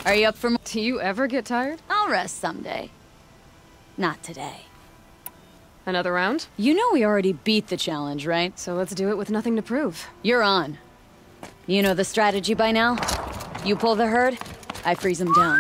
Are you up for more? Do you ever get tired? I'll rest someday. Not today. Another round? You know we already beat the challenge, right? So let's do it with nothing to prove. You're on. You know the strategy by now? You pull the herd, I freeze them down.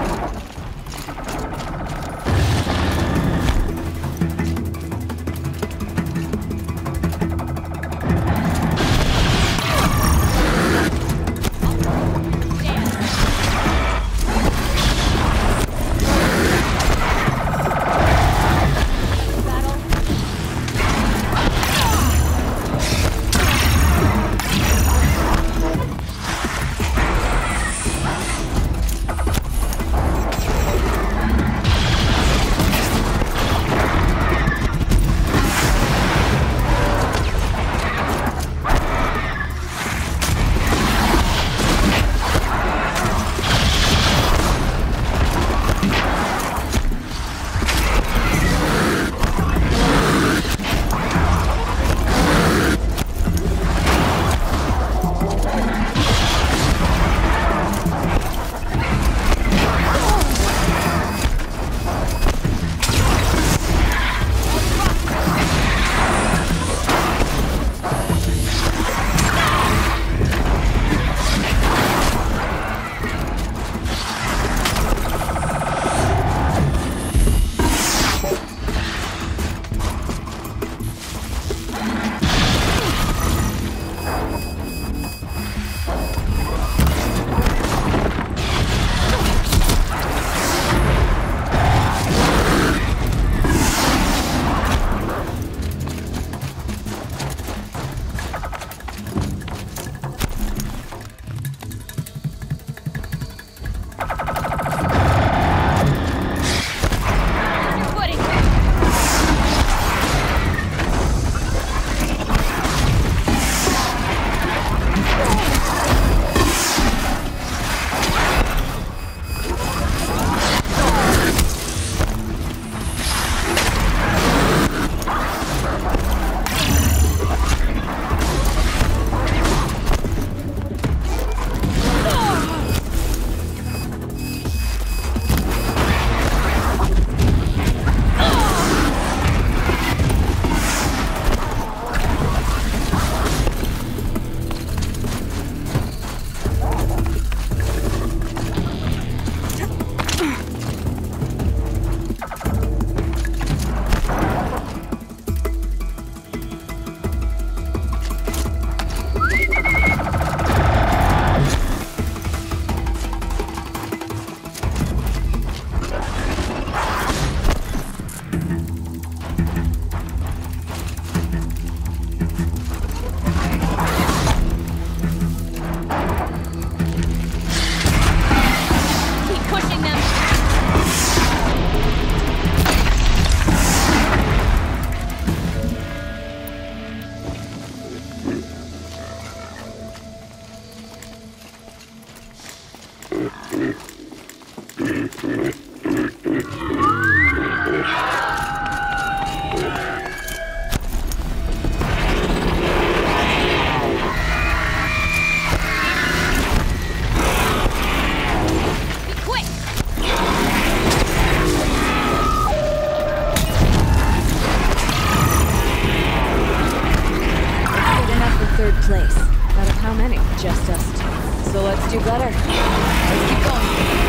Place. Out of how many? Just us two. So let's do better. Let's keep going.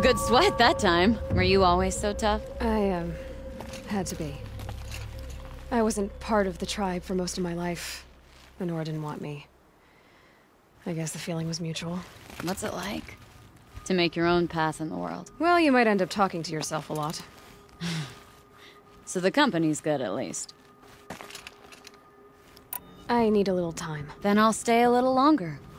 good sweat that time. Were you always so tough? I, had to be. I wasn't part of the tribe for most of my life. Lenora didn't want me. I guess the feeling was mutual. What's it like? To make your own path in the world. Well, you might end up talking to yourself a lot. So the company's good, at least. I need a little time. Then I'll stay a little longer.